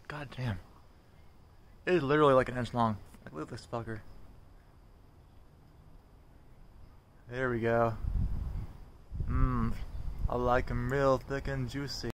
God damn. It is literally like an inch long. Like, look at this fucker. There we go. I like them real thick and juicy.